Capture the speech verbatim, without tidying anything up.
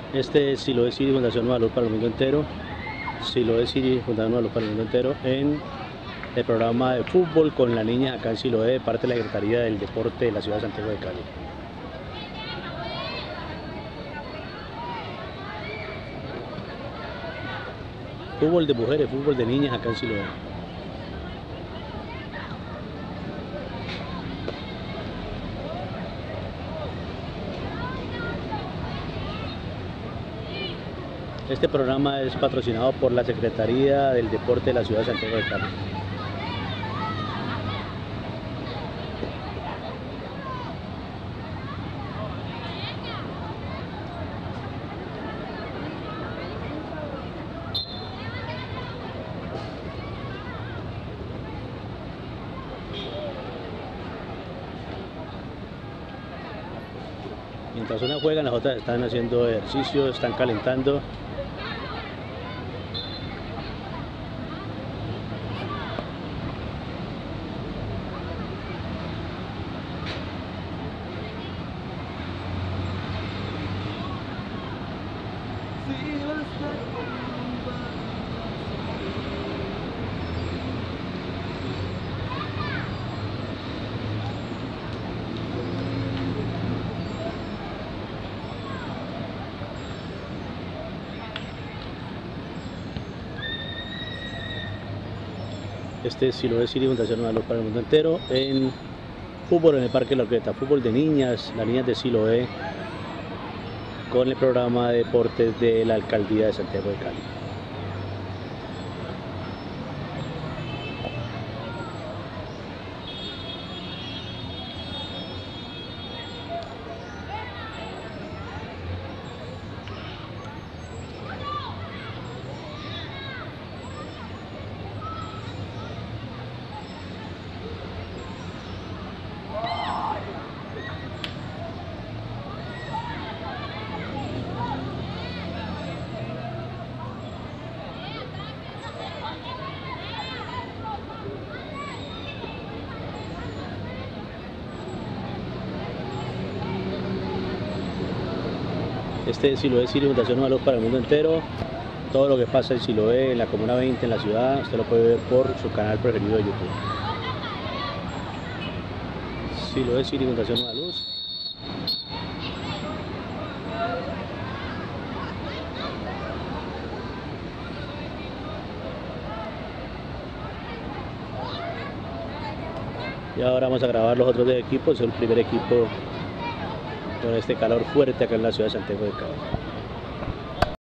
Este es Siloé City, Fundación Nueva Luz para el mundo entero. Siloé City, Fundación Nueva Luz para el mundo entero, en el programa de fútbol con las niñas acá en Siloé, de parte de la Secretaría del Deporte de la ciudad de Santiago de Cali. Fútbol de mujeres, fútbol de niñas acá en Siloé. Este programa es patrocinado por la Secretaría del Deporte de la ciudad de Santiago de Cali. Mientras unas juegan, las otras están haciendo ejercicio, están calentando. Este es Siloé City, Fundación Nueva Luz para el mundo entero, en fútbol en el Parque La Orquesta, fútbol de niñas, las niñas de Siloé, con el programa de deportes de la Alcaldía de Santiago de Cali. Este es Siloé City, Fundación Nueva Luz para el mundo entero. Todo lo que pasa en Siloé, en la Comuna veinte, en la ciudad, usted lo puede ver por su canal preferido de YouTube. Siloé City, Fundación Nueva Luz. Y ahora vamos a grabar los otros dos equipos, es el primer equipo con este calor fuerte acá en la ciudad de Santiago de Cali.